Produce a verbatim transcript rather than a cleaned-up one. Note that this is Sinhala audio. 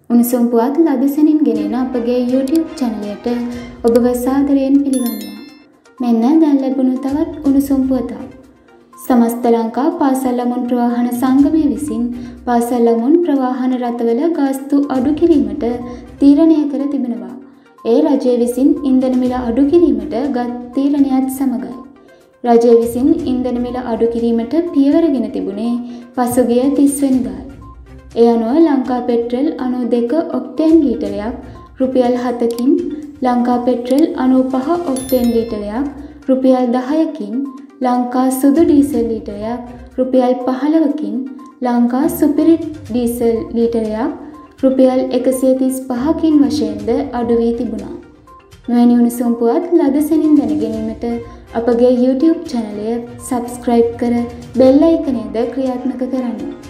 උණුසුම් පුවත් ලදසනින් ගෙනෙන අපගේ YouTube channel එකට ඔබව සාදරයෙන් පිළිගන්නවා. මෙන්න දැන් ලැබුණු තවත් උණුසුම් පුවතක්. සමස්ත ලංකා පාසල් ළමුන් ප්‍රවාහන සංගමය විසින් පාසල් ළමුන් ප්‍රවාහන රථවල ගාස්තු අඩු කිරීමට තීරණය කර තිබෙනවා. ඒ රජය විසින් ඉන්ධන මිල අඩු කිරීමට ගත් තීරණයත් සමගයි. රජය විසින් ඉන්ධන මිල අඩු කිරීමට පියවරගෙන තිබුණේ පසුගිය තිස් වෙනිදායි. ඒ අනුව ලංකා පෙට්‍රල් අනූ දෙක ඔක්ටේන් ලීටරයක් රුපියල් හතකින්, ලංකා පෙට්‍රල් අනූ පහ ඔක්ටේන් ලීටරයක් රුපියල් දහයකින්, ලංකා සුදු ඩීසල් ලීටරයක් රුපියල් පහළොවකින්, ලංකා සුපිරි ඩීසල් ලීටරයක් රුපියල් එකසිය තිස් පහකින් වශයෙන්ද අඩු වී තිබුණා. මෙවැනි උණුසුම් පුවත් ලදසනින් දැන ගැනීමට අපගේ YouTube channel එක subscribe කර bell icon එක ක්‍රියාත්මක කරන්න.